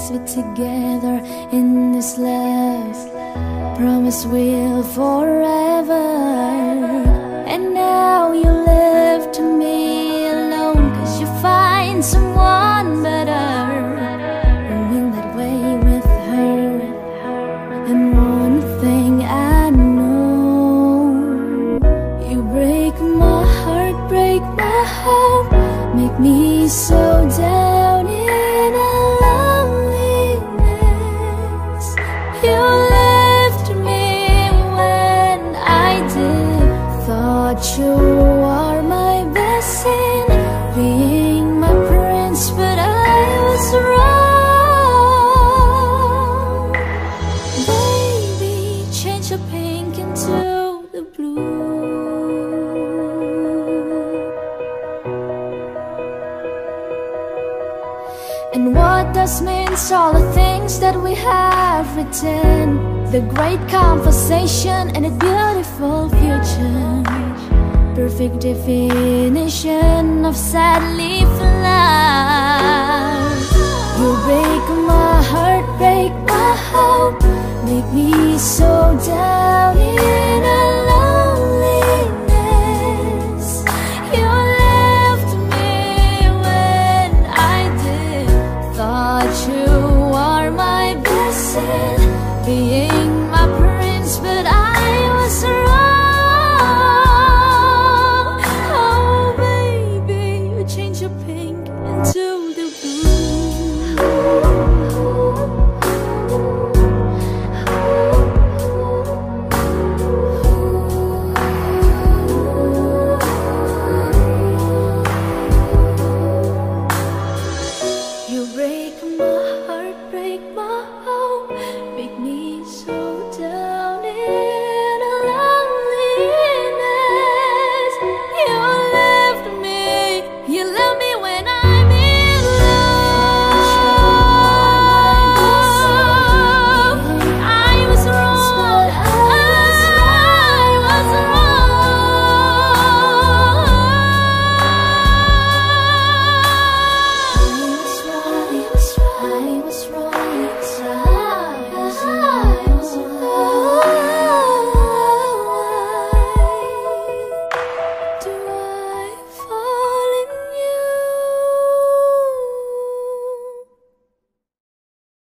days we're together in this love. Promise we'll forever. And now you left me alone, 'cause you find someone better. Going that way with her. And one thing I know, you break my heart, break my hope, make me so down in a loneliness. You left me when I did. Thought you are my best sin, being my prince, but I was wrong. Baby, change the pink into the blue. And what does means all the things that we have written, the great conversation and a beautiful future, perfect definition of sadly love. You break my heart, break my hope, make me so down in a loneliness. You left me when I did. Thought you are my best sin, being